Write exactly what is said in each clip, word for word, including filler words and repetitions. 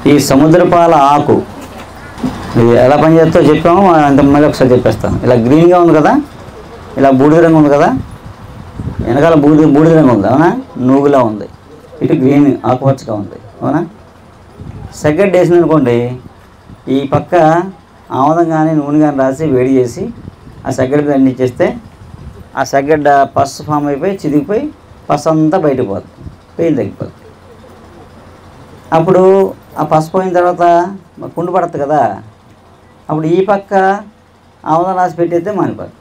ఈ సముద్రపాల ఆకు ఇది ఎలా పనిచేస్తో చెప్పాము, అంత మళ్ళీ ఒకసారి చెప్పేస్తాను. ఇలా గ్రీన్గా ఉంది కదా, ఇలా బూడిద రంగు ఉంది కదా, వెనకాల బూడిద బూడిద రంగు ఉంది అవునా, నూగులా ఉంది, ఇటు గ్రీన్ ఆకుపచ్చగా ఉంది అవునా. సెగడ్ వేసింది అనుకోండి, ఈ పక్క ఆముదం కానీ నూనె కానీ రాసి వేడి చేసి ఆ సెగడ్ అన్ని ఇచ్చేస్తే ఆ సెగడ్డ పసు ఫామ్ అయిపోయి చిదిగిపోయి పసు అంతా బయటకు పోతుంది, పెయిన్ తగ్గిపోతుంది. అప్పుడు ఆ పసు పోయిన తర్వాత కుండు పడుతుంది కదా, అప్పుడు ఈ పక్క ఆముదం రాసి పెట్టేస్తే మానిపోతుంది.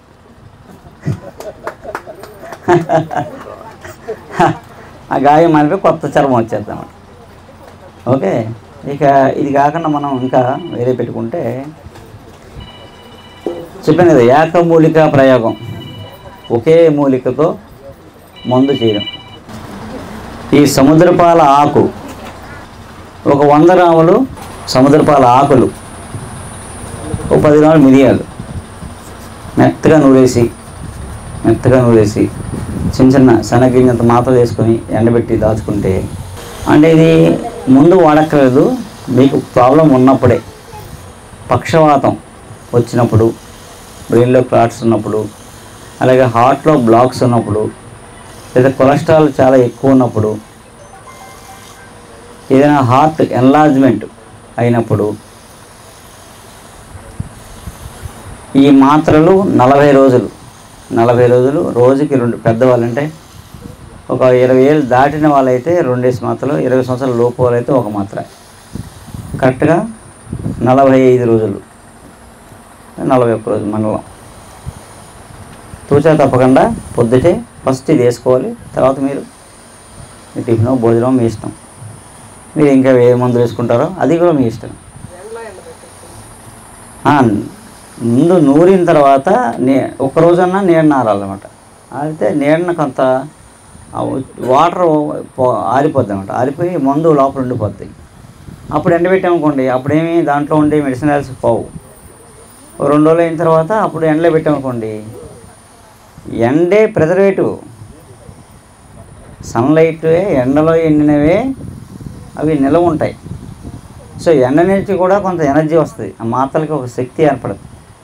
ఆ గాయం మానిపోయి కొత్త చర్మం వచ్చేద్ది అన్నమాట. ఓకే, ఇక ఇది కాకుండా మనం ఇంకా వేరే పెట్టుకుంటే చెప్పాను కదా, ఏకమూలిక ప్రయోగం, ఒకే మూలికతో మందు చేయడం. ఈ సముద్రపాల ఆకు ఒక వంద గ్రాములు సముద్రపాల ఆకులు, ఒక పది గ్రాములు మిరియాలు మెత్తగా నూరేసి మెత్తగా నూరేసి చిన్న చిన్న శనగింజంత మాత్రం వేసుకొని ఎండబెట్టి దాచుకుంటే, అంటే ఇది ముందు వాడక్కర్లేదు, మీకు ప్రాబ్లం ఉన్నప్పుడే, పక్షవాతం వచ్చినప్పుడు, బ్రెయిన్లో క్లాట్స్ ఉన్నప్పుడు, అలాగే హార్ట్లో బ్లాక్స్ ఉన్నప్పుడు, లేదా కొలెస్ట్రాల్ చాలా ఎక్కువ ఉన్నప్పుడు, ఏదైనా హార్ట్ ఎన్లార్జ్మెంట్ అయినప్పుడు ఈ మాత్రలు నలభై రోజులు నలభై రోజులు రోజుకి రెండు, పెద్దవాళ్ళంటే ఒక ఇరవై ఏళ్ళు దాటిన వాళ్ళైతే రెండేసి మాత్రలు, ఇరవై సంవత్సరాల లోపు వాళ్ళైతే ఒక మాత్ర, కరెక్ట్గా నలభై ఐదు రోజులు నలభై ఒక్క రోజు మండలం తూచా తప్పకుండా పొద్దుటే ఫస్ట్ ఇది వేసుకోవాలి. తర్వాత మీరు టిఫిన్ భోజనం మీ ఇష్టం, మీరు ఇంకా ఏ మందులు వేసుకుంటారో అది కూడా మీ ఇష్టం. ముందు నూరిన తర్వాత నే ఒక్కరోజన్నా నీడ నారాలన్నమాట. అయితే నీడన కొంత వాటర్ ఆరిపోద్ది అనమాట, ఆరిపోయి మందు లోపల ఉండిపోద్ది. అప్పుడు ఎండబెట్టామనుకోండి, అప్పుడేమి దాంట్లో ఉండే మెడిసినల్స్ పోవు. రెండు రోజులు అయిన తర్వాత అప్పుడు ఎండలో పెట్టామనుకోండి, ఎండే ప్రిజర్వేటివ్, సన్లైట్ ఎండలో ఎండినవే అవి నిలవ ఉంటాయి. సో ఎండ నుంచి కూడా కొంత ఎనర్జీ వస్తుంది, ఆ మాత్రలకి ఒక శక్తి ఏర్పడుతుంది.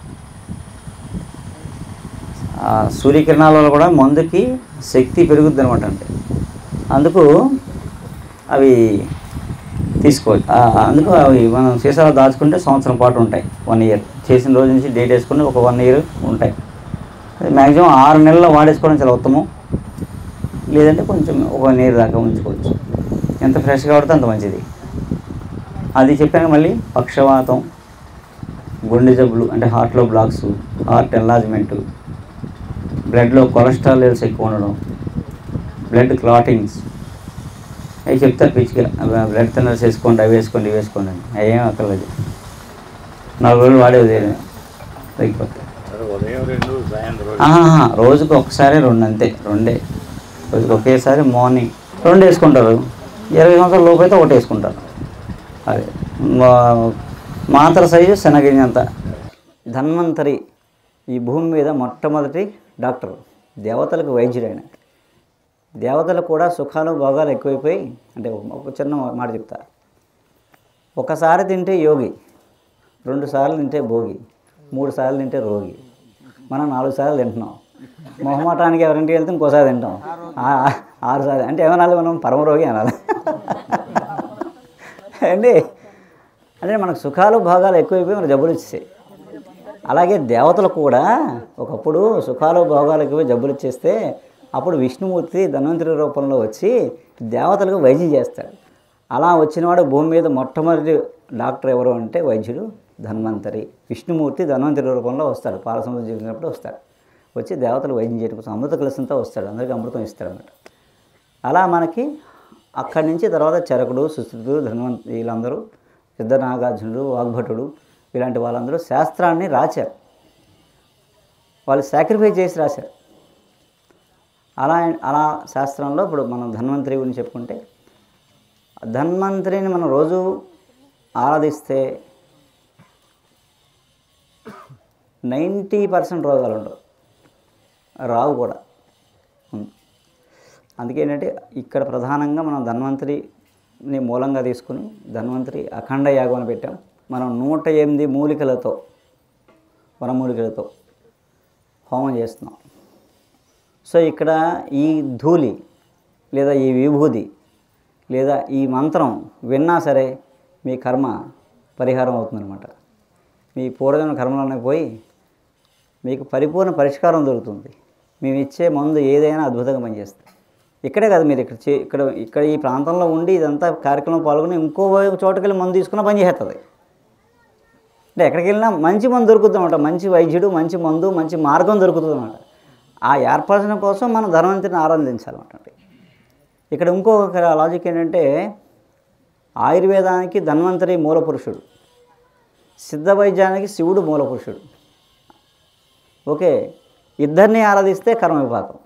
సూర్యకిరణాల వల్ల కూడా మందుకి శక్తి పెరుగుద్ది అనమాట. అంటే అందుకు అవి తీసుకోవచ్చు. అందుకు అవి మనం సీసాలో దాచుకుంటే సంవత్సరం పాటు ఉంటాయి, వన్ ఇయర్ చేసిన రోజు నుంచి డేట్ వేసుకుని ఒక వన్ ఇయర్ ఉంటాయి. మ్యాక్సిమం ఆరు నెలల్లో వాడేసుకోవడం చాలా ఉత్తమం, లేదంటే కొంచెం ఒక వన్ ఇయర్ దాకా ఉంచుకోవచ్చు. ఎంత ఫ్రెష్గా వాడితే అంత మంచిది. అది చెప్పాను. మళ్ళీ పక్షవాతం, గుండె జబ్బులు అంటే హార్ట్లో బ్లాక్స్, హార్ట్ ఎన్లార్జ్మెంటు, బ్లడ్లో కొలెస్ట్రాల్ లెవెల్స్ ఎక్కువ ఉండడం, బ్లడ్ క్లాటింగ్స్ అవి చెప్తారు పిచ్చిగా, బ్లడ్ థిన్నర్స్ వేసుకోండి, అవి వేసుకోండి, ఇవి వేసుకోండి అని. అవేం అక్కర్లేదు, నాలుగు రోజులు వాడేది తగ్గిపోతాయి. రోజుకు ఒకసారి రెండు, అంతే, రెండే రోజుకి ఒకేసారి మార్నింగ్ రెండు వేసుకుంటారు. ఇరవై సంవత్సరాల లోపు అయితే ఒకటి వేసుకుంటారు. అదే మాత్ర సైజు శనగింజంత. ధన్వంతరి ఈ భూమి మీద మొట్టమొదటి డాక్టర్, దేవతలకు వైద్యుడైన. దేవతలకు కూడా సుఖాలు భోగాలు ఎక్కువైపోయి, అంటే ఒక చిన్న మాట చెప్తా, ఒకసారి తింటే యోగి, రెండు సార్లు తింటే భోగి, మూడు సార్లు తింటే రోగి. మనం నాలుగు సార్లు తింటున్నాం. మొహమాటానికి ఎవరింటికి వెళ్తే ఇంకోసారి తింటాం, ఆరు సార్లు. అంటే ఏమనాలి, మనం పరమరోగి అనాలి అండి. అంటే మనకు సుఖాలు భోగాలు ఎక్కువైపోయి మనకు జబ్బులు ఇచ్చేసాయి. అలాగే దేవతలు కూడా ఒకప్పుడు సుఖాలు భోగాలు ఎక్కువై జబ్బులు ఇచ్చేస్తే అప్పుడు విష్ణుమూర్తి ధన్వంతరి రూపంలో వచ్చి దేవతలకు వైద్యం చేస్తాడు. అలా వచ్చినవాడు భూమి మీద మొట్టమొదటి డాక్టర్ ఎవరు అంటే వైద్యుడు ధన్వంతరి. విష్ణుమూర్తి ధన్వంతరి రూపంలో వస్తాడు, పాలసముద్రం జీవించినప్పుడు వస్తాడు. వచ్చి దేవతలు వైద్యం చేయడం కోసం అమృత కలశంతో వస్తాడు, అందరికీ అమృతం ఇస్తాడు అన్నమాట. అలా మనకి అక్కడి నుంచి తర్వాత చరకుడు, సుశ్రుతుడు, ధన్వంత వీళ్ళందరూ, సిద్ధనాగార్జునుడు, వాగ్భటుడు, ఇలాంటి వాళ్ళందరూ శాస్త్రాన్ని రాశారు. వాళ్ళు సాక్రిఫైస్ చేసి రాశారు. అలా అలా శాస్త్రంలో ఇప్పుడు మనం ధన్వంతరి గురించి చెప్పుకుంటే, ధన్వంతరిని మనం రోజు ఆరాధిస్తే నైంటీ పర్సెంట్ రోగాలు ఉండవు, రావు కూడా. అందుకే ఏంటంటే ఇక్కడ ప్రధానంగా మనం ధన్వంతరి ని మూలంగా తీసుకుని ధన్వంతరి అఖండ యాగం అని పెట్టాం. మనం నూట ఎనిమిది మూలికలతో వనమూలికలతో హోమం చేస్తున్నాం. సో ఇక్కడ ఈ ధూళి లేదా ఈ విభూది లేదా ఈ మంత్రం విన్నా సరే మీ కర్మ పరిహారం అవుతుందన్నమాట. మీ పూర్వజన్మ కర్మలోనే పోయి మీకు పరిపూర్ణ పరిష్కారం దొరుకుతుంది. మేము ఇచ్చే మందు ఏదైనా అద్భుతంగా పనిచేస్తుంది. ఇక్కడే కాదు, మీరు ఇక్కడ చే ఇక్కడ ఇక్కడ ఈ ప్రాంతంలో ఉండి ఇదంతా కార్యక్రమం పాల్గొని ఇంకో చోటుకి వెళ్ళి మందు తీసుకున్న పని చేస్తుంది. అంటే ఎక్కడికి వెళ్ళినా మంచి మందు దొరుకుతుంది అనమాట. మంచి వైద్యుడు, మంచి మందు, మంచి మార్గం దొరుకుతుంది అనమాట. ఆ ఏర్పరచడం కోసం మనం ధన్వంతరిని ఆరాధించాలన్నమాట. ఇక్కడ ఇంకొక లాజిక్ ఏంటంటే ఆయుర్వేదానికి ధన్వంతరి మూల పురుషుడు, సిద్ధ వైద్యానికి శివుడు మూల పురుషుడు. ఓకే, ఇద్దరిని ఆరాధిస్తే కర్మ విపాకం.